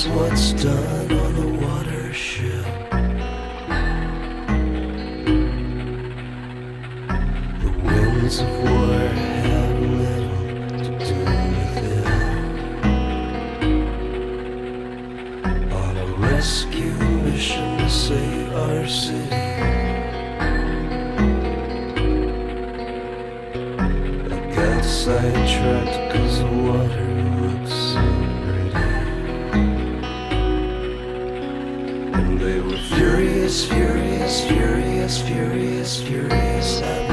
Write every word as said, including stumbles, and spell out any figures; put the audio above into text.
what's done on the watership. The winds of war have little to do with it. On a rescue mission to save our city, I got sidetracked cause the water looks so pretty. And they were furious, furious, furious, furious, furious.